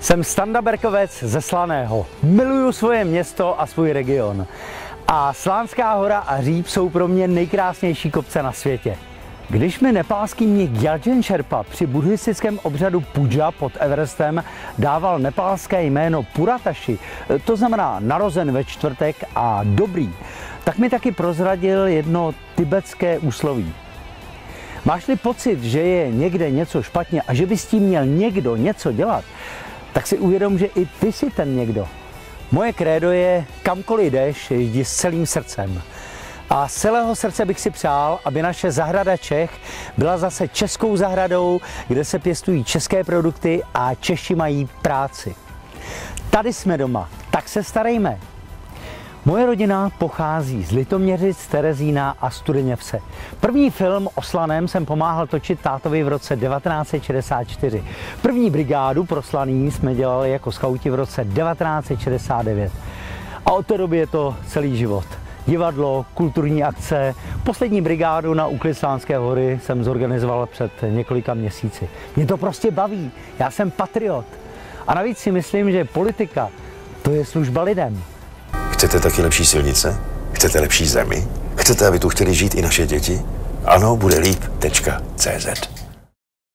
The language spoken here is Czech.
Jsem Standa Berkovec ze Slaného. Miluju svoje město a svůj region. A Slánská hora a Říp jsou pro mě nejkrásnější kopce na světě. Když mi nepálský mnich Gyaltsen Sherpa při buddhistickém obřadu puja pod Everestem dával nepálské jméno Purataši, to znamená narozen ve čtvrtek a dobrý, tak mi taky prozradil jedno tibetské úsloví. Máš-li pocit, že je někde něco špatně a že by s tím měl někdo něco dělat, tak si uvědom, že i ty jsi ten někdo. Moje krédo je kamkoliv jdeš, jdi s celým srdcem. A z celého srdce bych si přál, aby naše zahrada Čech byla zase českou zahradou, kde se pěstují české produkty a Češi mají práci. Tady jsme doma, tak se starejme. Moje rodina pochází z Litoměřic, Terezína a Studeněvse. První film o Slaném jsem pomáhal točit tátovi v roce 1964. První brigádu pro Slaný jsme dělali jako skauti v roce 1969. A od té doby je to celý život. Divadlo, kulturní akce. Poslední brigádu na úklid Slánské hory jsem zorganizoval před několika měsíci. Mě to prostě baví. Já jsem patriot. A navíc si myslím, že politika to je služba lidem. Chcete taky lepší silnice? Chcete lepší zemi? Chcete, aby tu chtěli žít i naše děti? Ano, bude líp.cz